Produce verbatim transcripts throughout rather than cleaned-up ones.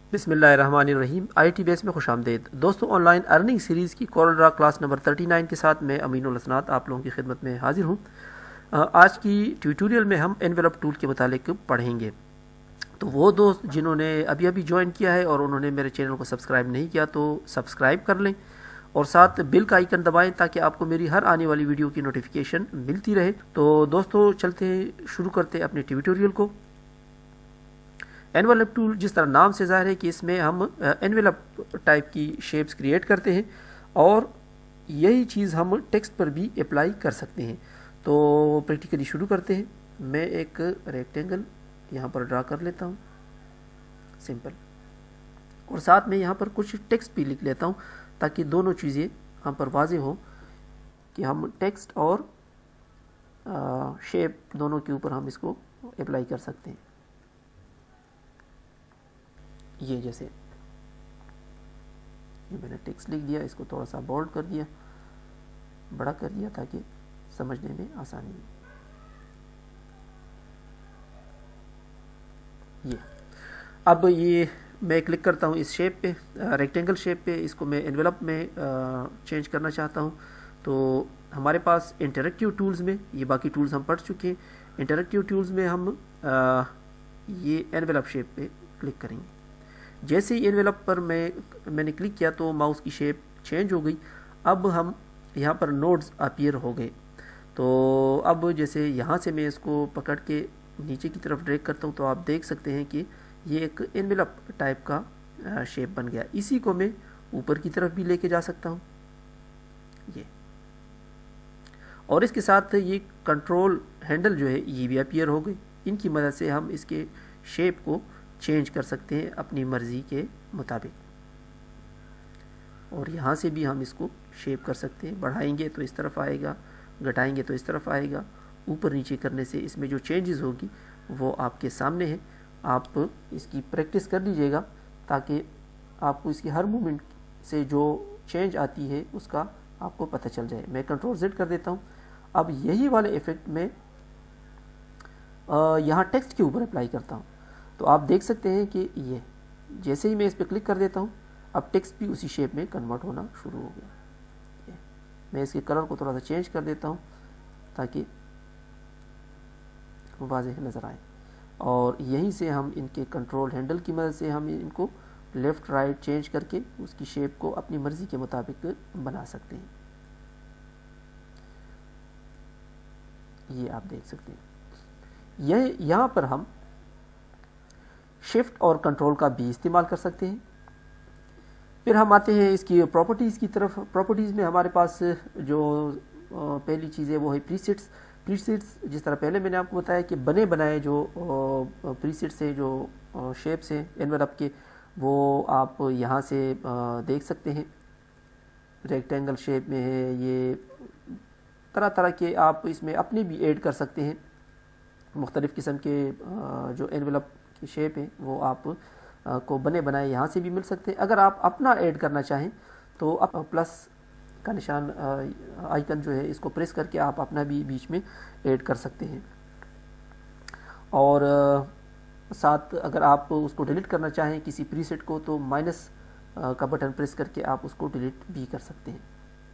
बिस्मिल्लाहिर्रहमानिर्रहीम। I T base में खुशामदीद। दोस्तों, ऑनलाइन अर्निंग सीरीज़ की कोरलड्रा क्लास नंबर उनतालीस के साथ मैं अमीनुल हसनात आप लोगों की खिदमत में हाजिर हूँ। आज की ट्यूटोरियल में हम एनवेलप टूल के मुतालिक पढ़ेंगे। तो वो दोस्त जिन्होंने अभी अभी ज्वाइन किया है और उन्होंने मेरे चैनल को सब्सक्राइब नहीं किया तो सब्सक्राइब कर लें और साथ बिल का आइकन दबाएं ताकि आपको मेरी हर आने वाली वीडियो की नोटिफिकेशन मिलती रहे। तो दोस्तों, चलते हैं, शुरू करते हैं अपने ट्यूटोरियल को। एनवेलप टूल जिस तरह नाम से ज़ाहिर है कि इसमें हम एनवेलप टाइप की शेप्स क्रिएट करते हैं और यही चीज़ हम टेक्स्ट पर भी अप्लाई कर सकते हैं। तो प्रैक्टिकली शुरू करते हैं। मैं एक रेक्टेंगल यहाँ पर ड्रा कर लेता हूँ, सिंपल, और साथ में यहाँ पर कुछ टेक्स्ट भी लिख लेता हूँ ताकि दोनों चीज़ें हम पर वाज़ेह हो कि हम टेक्स्ट और आ, शेप दोनों के ऊपर हम इसको अप्लाई कर सकते हैं। ये जैसे ये मैंने टेक्स्ट लिख दिया, इसको थोड़ा सा बोल्ड कर दिया, बड़ा कर दिया ताकि समझने में आसानी हो। ये अब ये मैं क्लिक करता हूँ इस शेप पे, रेक्टेंगल शेप पे, इसको मैं एनवेलप में चेंज करना चाहता हूँ। तो हमारे पास इंटरेक्टिव टूल्स में, ये बाकी टूल्स हम पढ़ चुके हैं, इंटरेक्टिव टूल्स में हम आ, ये एनवेलप शेप पे क्लिक करेंगे। जैसे ही एनवेलप पर मैं मैंने क्लिक किया तो माउस की शेप चेंज हो गई। अब हम यहाँ पर नोड्स अपीयर हो गए। तो अब जैसे यहाँ से मैं इसको पकड़ के नीचे की तरफ ड्रैग करता हूँ तो आप देख सकते हैं कि ये एक एनवेलप टाइप का शेप बन गया। इसी को मैं ऊपर की तरफ भी लेके जा सकता हूँ, ये, और इसके साथ ये कंट्रोल हैंडल जो है ये भी अपीयर हो गई। इनकी मदद से हम इसके शेप को चेंज कर सकते हैं अपनी मर्ज़ी के मुताबिक, और यहाँ से भी हम इसको शेप कर सकते हैं। बढ़ाएंगे तो इस तरफ आएगा, घटाएंगे तो इस तरफ आएगा। ऊपर नीचे करने से इसमें जो चेंजेस होगी वो आपके सामने है। आप इसकी प्रैक्टिस कर लीजिएगा ताकि आपको इसकी हर मूवमेंट से जो चेंज आती है उसका आपको पता चल जाए। मैं कंट्रोल जेड कर देता हूँ। अब यही वाले इफ़ेक्ट में यहाँ टेक्स्ट के ऊपर अप्लाई करता हूँ तो आप देख सकते हैं कि ये जैसे ही मैं इस पर क्लिक कर देता हूँ अब टेक्स्ट भी उसी शेप में कन्वर्ट होना शुरू हो गया। मैं इसके कलर को थोड़ा सा चेंज कर देता हूँ ताकि वाज़ेह नज़र आए, और यहीं से हम इनके कंट्रोल हैंडल की मदद से हम इनको लेफ़्ट राइट चेंज करके उसकी शेप को अपनी मर्ज़ी के मुताबिक बना सकते हैं। ये आप देख सकते हैं। यह यहाँ पर हम शिफ्ट और कंट्रोल का भी इस्तेमाल कर सकते हैं। फिर हम आते हैं इसकी प्रॉपर्टीज़ की तरफ। प्रॉपर्टीज़ में हमारे पास जो पहली चीज़ है वो है प्रीसेट्स। प्रीसेट्स जिस तरह पहले मैंने आपको बताया कि बने बनाए जो प्रीसेट्स है, जो शेप्स हैं एनवेलप के, वो आप यहाँ से देख सकते हैं। रेक्टेंगल शेप में है, ये तरह तरह के आप इसमें अपने भी ऐड कर सकते हैं। मुख्तलिफ़ किस्म के जो एनवेलप की शेप है वो आप आ, को बने बनाए यहाँ से भी मिल सकते हैं। अगर आप अपना ऐड करना चाहें तो आप प्लस का निशान आइकन जो है इसको प्रेस करके आप अपना भी बीच में ऐड कर सकते हैं, और आ, साथ अगर आप उसको डिलीट करना चाहें किसी प्रीसेट को तो माइनस का बटन प्रेस करके आप उसको डिलीट भी कर सकते हैं।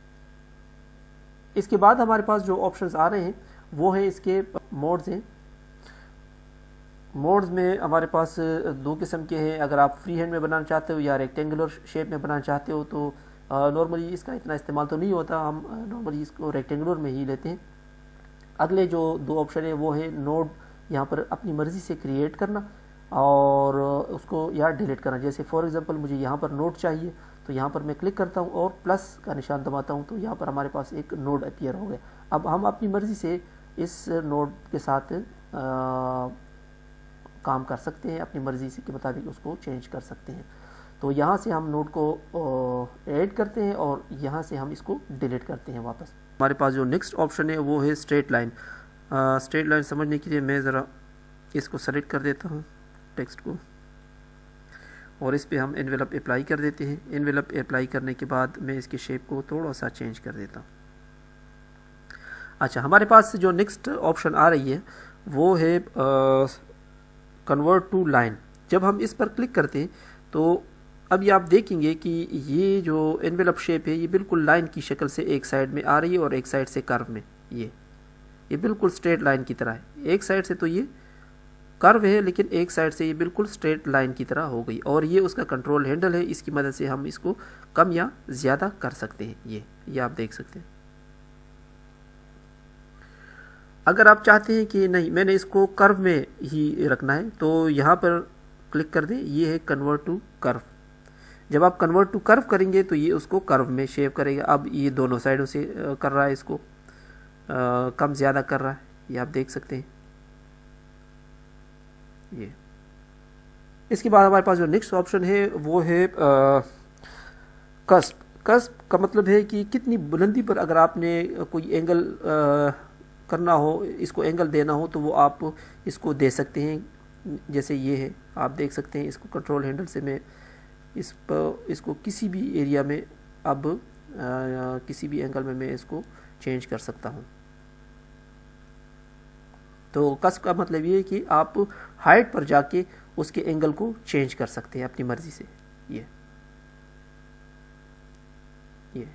इसके बाद हमारे पास जो ऑप्शंस आ रहे हैं वो है इसके मोड्स हैं। मोड्स में हमारे पास दो किस्म के हैं। अगर आप फ्री हैंड में बनाना चाहते हो या रेक्टेंगुलर शेप में बनाना चाहते हो तो नॉर्मली इसका इतना इस्तेमाल तो नहीं होता, हम नॉर्मली इसको रेक्टेंगुलर में ही लेते हैं। अगले जो दो ऑप्शन है वो है नोड, यहाँ पर अपनी मर्ज़ी से क्रिएट करना और उसको या डिलीट करना। जैसे फॉर एग्जांपल मुझे यहाँ पर नोड चाहिए तो यहाँ पर मैं क्लिक करता हूँ और प्लस का निशान दबाता हूँ तो यहाँ पर हमारे पास एक नोड अपीयर हो गया। अब हम अपनी मर्ज़ी से इस नोड के साथ आ, काम कर सकते हैं, अपनी मर्ज़ी से के मुताबिक उसको चेंज कर सकते हैं। तो यहाँ से हम नोड को ऐड करते हैं और यहाँ से हम इसको डिलीट करते हैं वापस। हमारे पास जो नेक्स्ट ऑप्शन है वो है स्ट्रेट लाइन। स्ट्रेट लाइन समझने के लिए मैं ज़रा इसको सेलेक्ट कर देता हूँ टेक्स्ट को, और इस पे हम एनवेलप अप्लाई कर देते हैं। एनवेलप अप्लाई करने के बाद मैं इसकी शेप को थोड़ा सा चेंज कर देता हूँ। अच्छा, हमारे पास जो नेक्स्ट ऑप्शन आ रही है वो है कन्वर्ट टू लाइन। जब हम इस पर क्लिक करते हैं तो अभी आप देखेंगे कि ये जो एनवेलप शेप है ये बिल्कुल लाइन की शक्ल से एक साइड में आ रही है और एक साइड से कर्व में, ये ये बिल्कुल स्ट्रेट लाइन की तरह है। एक साइड से तो ये कर्व है लेकिन एक साइड से ये बिल्कुल स्ट्रेट लाइन की तरह हो गई, और ये उसका कंट्रोल हैंडल है, इसकी मदद से हम इसको कम या ज़्यादा कर सकते हैं। ये ये आप देख सकते हैं। अगर आप चाहते हैं कि नहीं मैंने इसको कर्व में ही रखना है तो यहाँ पर क्लिक कर दें, ये है कन्वर्ट टू कर्व। जब आप कन्वर्ट टू कर्व करेंगे तो ये उसको कर्व में शेप करेगा। अब ये दोनों साइडों से कर रहा है, इसको आ, कम ज़्यादा कर रहा है, ये आप देख सकते हैं। ये इसके बाद हमारे पास जो नेक्स्ट ऑप्शन है वो है कस्प। कस्प का मतलब है कि कितनी बुलंदी पर अगर आपने कोई एंगल आ, करना हो, इसको एंगल देना हो तो वो आप इसको दे सकते हैं। जैसे ये है, आप देख सकते हैं, इसको कंट्रोल हैंडल से मैं इस पर इसको किसी भी एरिया में अब आ, किसी भी एंगल में मैं इसको चेंज कर सकता हूँ। तो कस्प का मतलब ये है कि आप हाइट पर जाके उसके एंगल को चेंज कर सकते हैं अपनी मर्जी से। ये ये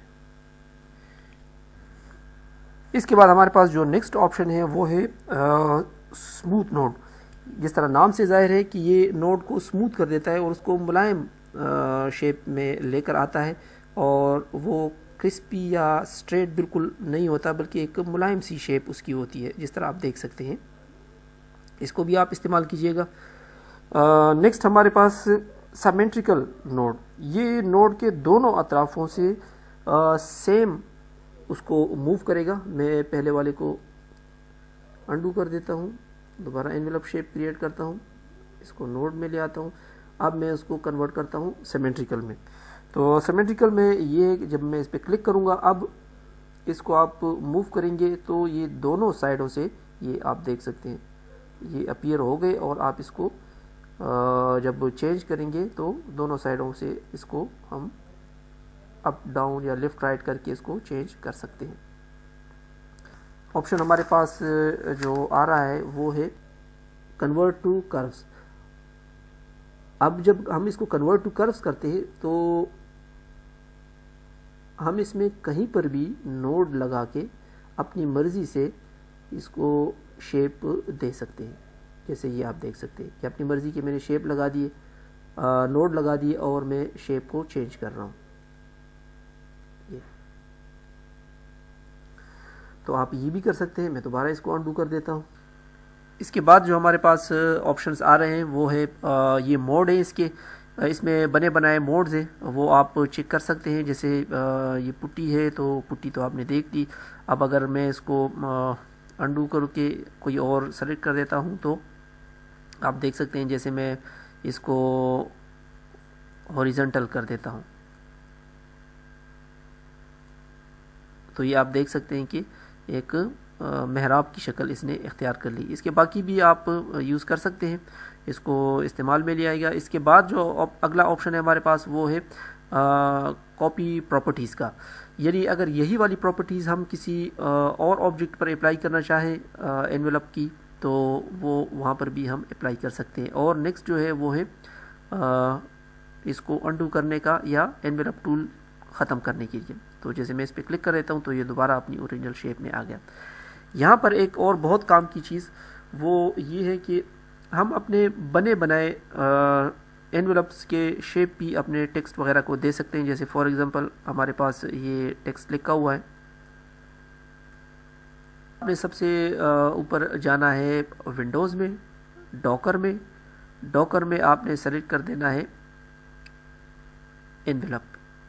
इसके बाद हमारे पास जो नेक्स्ट ऑप्शन है वो है स्मूथ नोड। जिस तरह नाम से जाहिर है कि ये नोड को स्मूथ कर देता है और उसको मुलायम शेप में लेकर आता है, और वो क्रिस्पी या स्ट्रेट बिल्कुल नहीं होता बल्कि एक मुलायम सी शेप उसकी होती है, जिस तरह आप देख सकते हैं। इसको भी आप इस्तेमाल कीजिएगा। नेक्स्ट हमारे पास सिमेट्रिकल नोड। ये नोड के दोनों अतराफों से आ, सेम उसको मूव करेगा। मैं पहले वाले को अंडू कर देता हूँ, दोबारा एनवेलप शेप क्रिएट करता हूँ, इसको नोड में ले आता हूँ। अब मैं उसको कन्वर्ट करता हूँ सिमेट्रिकल में। तो सिमेट्रिकल में ये जब मैं इस पर क्लिक करूँगा, अब इसको आप मूव करेंगे तो ये दोनों साइडों से ये आप देख सकते हैं ये अपीयर हो गए, और आप इसको जब चेंज करेंगे तो दोनों साइडों से इसको हम अप डाउन या लेफ्ट राइट करके इसको चेंज कर सकते हैं। ऑप्शन हमारे पास जो आ रहा है वो है कन्वर्ट टू कर्व्स। अब जब हम इसको कन्वर्ट टू कर्व्स करते हैं तो हम इसमें कहीं पर भी नोड लगा के अपनी मर्जी से इसको शेप दे सकते हैं। जैसे ये आप देख सकते हैं कि अपनी मर्जी की मैंने शेप लगा दिए, नोड लगा दिए, और मैं शेप को चेंज कर रहा हूँ। ये तो आप ये भी कर सकते हैं। मैं दोबारा इसको अनडू कर देता हूँ। इसके बाद जो हमारे पास ऑप्शंस आ रहे हैं वो है आ, ये मोड है, इसके इसमें बने बनाए मोड्स हैं, वो आप चेक कर सकते हैं। जैसे आ, ये पुट्टी है तो पुट्टी तो आपने देख ली। अब अगर मैं इसको अंडू करके कोई और सेलेक्ट कर देता हूँ तो आप देख सकते हैं, जैसे मैं इसको हॉरिजॉन्टल कर देता हूँ तो ये आप देख सकते हैं कि एक मेहराब की शक्ल इसने इख्तियार कर ली। इसके बाकी भी आप यूज़ कर सकते हैं, इसको इस्तेमाल में ले आएगा। इसके बाद जो अगला ऑप्शन है हमारे पास वो है कॉपी प्रॉपर्टीज़ का। यानी अगर यही वाली प्रॉपर्टीज़ हम किसी आ, और ऑब्जेक्ट पर अप्लाई करना चाहें एनवेलप की, तो वो वहाँ पर भी हम अप्लाई कर सकते हैं। और नेक्स्ट जो है वो है आ, इसको अनडू करने का या एनवेलप टूल ख़त्म करने के लिए। तो जैसे मैं इस पर क्लिक कर देता हूँ तो ये दोबारा अपनी ओरिजिनल शेप में आ गया। यहाँ पर एक और बहुत काम की चीज़ वो ये है कि हम अपने बने बनाए एनवेलप्स के शेप भी अपने टेक्स्ट वगैरह को दे सकते हैं। जैसे फॉर एग्जांपल हमारे पास ये टेक्स्ट लिखा हुआ है, आपने सबसे ऊपर जाना है विंडोज़ में, डॉकर में। डॉकर में आपने सेलेक्ट कर देना है एनवेलप।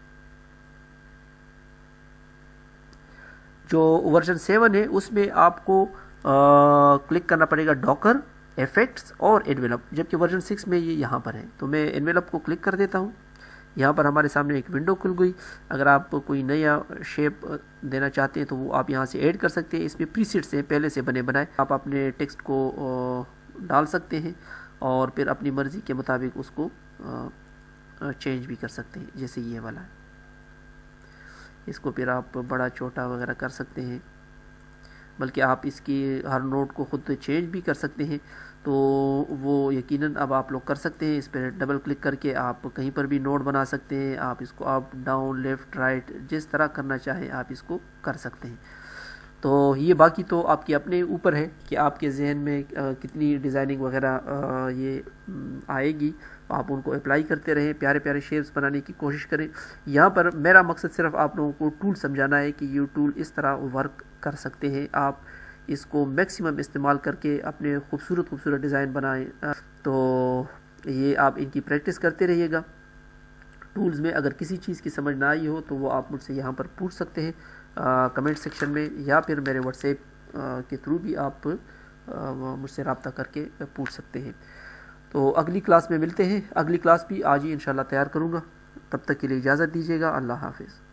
जो वर्जन सेवन है उसमें आपको आ, क्लिक करना पड़ेगा डॉकर, इफेक्ट्स और एनवेलप, जबकि वर्जन सिक्स में ये यहाँ पर है। तो मैं एनवेलप को क्लिक कर देता हूँ। यहाँ पर हमारे सामने एक विंडो खुल गई। अगर आप कोई नया शेप देना चाहते हैं तो वो आप यहाँ से ऐड कर सकते हैं। इसमें प्रीसेट्स हैं पहले से बने बनाए, आप अपने टेक्स्ट को डाल सकते हैं और फिर अपनी मर्ज़ी के मुताबिक उसको चेंज भी कर सकते हैं। जैसे ये वाला है, इसको फिर आप बड़ा छोटा वगैरह कर सकते हैं। बल्कि आप इसकी हर नोड को ख़ुद चेंज भी कर सकते हैं। तो वो यकीनन अब आप लोग कर सकते हैं। इस पर डबल क्लिक करके आप कहीं पर भी नोड बना सकते हैं। आप इसको अप डाउन लेफ़्ट राइट जिस तरह करना चाहें आप इसको कर सकते हैं। तो ये बाकी तो आपके अपने ऊपर है कि आपके जहन में आ, कितनी डिज़ाइनिंग वगैरह ये आएगी, आप उनको अप्लाई करते रहें, प्यारे प्यारे शेप्स बनाने की कोशिश करें। यहाँ पर मेरा मकसद सिर्फ आप लोगों को टूल समझाना है कि ये टूल इस तरह वर्क कर सकते हैं। आप इसको मैक्सिमम इस्तेमाल करके अपने खूबसूरत खूबसूरत डिज़ाइन बनाएं। तो ये आप इनकी प्रैक्टिस करते रहिएगा। टूल्स में अगर किसी चीज़ की समझ ना आई हो तो वो आप मुझसे यहाँ पर पूछ सकते हैं कमेंट सेक्शन में, या फिर मेरे व्हाट्सएप के थ्रू भी आप मुझसे रब्ता करके पूछ सकते हैं। तो अगली क्लास में मिलते हैं। अगली क्लास भी आज ही इंशाल्लाह तैयार करूँगा। तब तक के लिए इजाज़त दीजिएगा। अल्लाह हाफ़िज़।